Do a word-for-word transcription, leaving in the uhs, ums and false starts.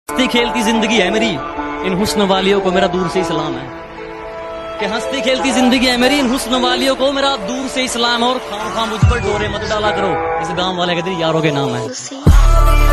हंसती खेलती जिंदगी है मेरी, इन हुस्न वालियों को मेरा दूर से इस्लाम है। कि हंसती खेलती जिंदगी है मेरी, इन हुस्न वालियों को मेरा दूर से इस्लाम है। और खाम खाम मुझ पर डोरे मत डाला करो, इस गांव वाले के दिन यारों के नाम है।